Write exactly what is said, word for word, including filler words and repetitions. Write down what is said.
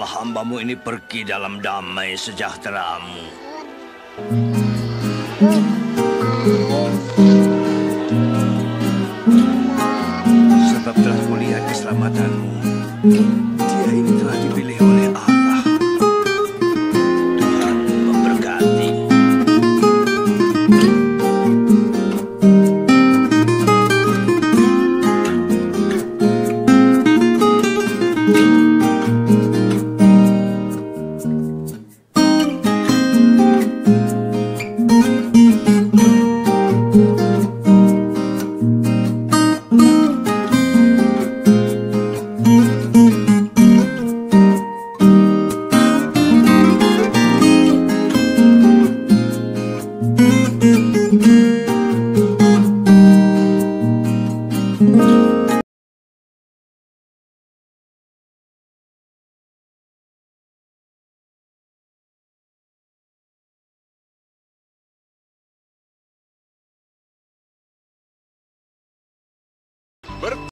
biarlah hambamu ini pergi dalam damai sejahteramu. Sebab telah kulihat keselamatanmu. Dia ini telah dipilih oleh Allah. Tuhan memberkati.